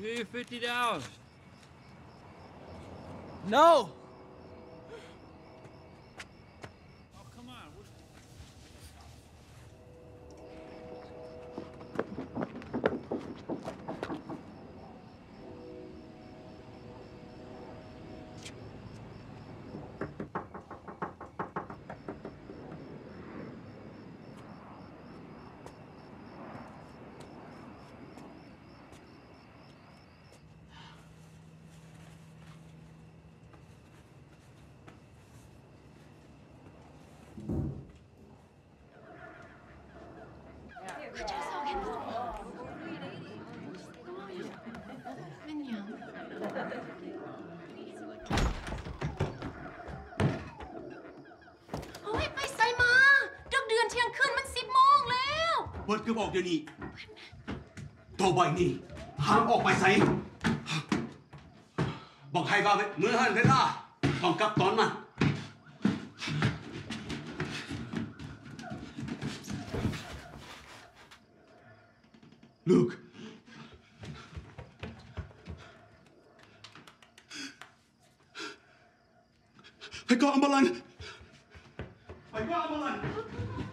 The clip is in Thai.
give you $50. No! Oh, come on. โอ้ยไปใส่มาดึกเดือนเที่ยงคืนมัน10 โมงแล้วเปิดคือบอกเดี๋ยวนี้ตัวใบนี้ห้ามออกไปใส่บอกให้ว่ามือหันเวลาต้องกลับตอนมันลูกไปก่อนอัมบาลันไปก่อนอัมบาลัน